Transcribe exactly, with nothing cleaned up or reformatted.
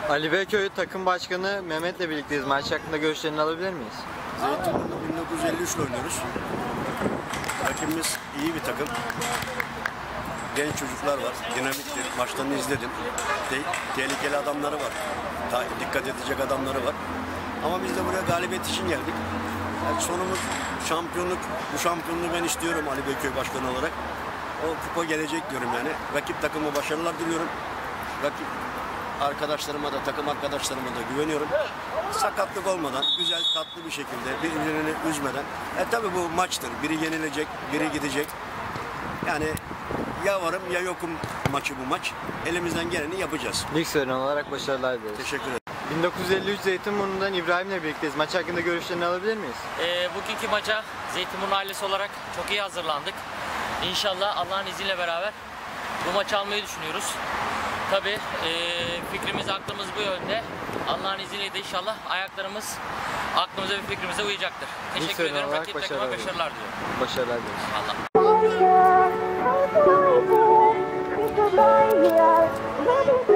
Ali Beyköy takım başkanı Mehmet'le birlikteyiz. Maç hakkında görüşlerini alabilir miyiz? Zeytinburnu bin dokuz yüz elli üç ile oynuyoruz. Rakibimiz iyi bir takım. Genç çocuklar var. Dinamiktir. Maçlarını izledim. Te tehlikeli adamları var. Ta dikkat edecek adamları var. Ama biz de buraya galibiyet için geldik. Yani sonumuz şampiyonluk. Bu şampiyonluğu ben istiyorum Ali Beyköy başkanı olarak. O kupa gelecek diyorum yani. Rakip takıma başarılar diliyorum. Rakip arkadaşlarıma da, takım arkadaşlarıma da güveniyorum. Sakatlık olmadan, güzel, tatlı bir şekilde, birbirini üzmeden. E tabi bu maçtır. Biri yenilecek, biri gidecek. Yani ya varım ya yokum maçı bu maç. Elimizden geleni yapacağız. Lig söreni olarak başarılar dileriz. Teşekkür ederim. bin dokuz yüz elli üç Zeytinburnu'ndan İbrahim'le birlikteyiz. Maç hakkında görüşlerini alabilir miyiz? E, bugünkü maça Zeytinburnu ailesi olarak çok iyi hazırlandık. İnşallah Allah'ın izniyle beraber bu maçı almayı düşünüyoruz. Tabii e, fikrimiz, aklımız bu yönde. Allah'ın izniyle de inşallah ayaklarımız aklımıza ve fikrimize uyacaktır. Teşekkür ederim. Rakip takıma başarılar diliyorum. Başarılar diliyoruz. Allah.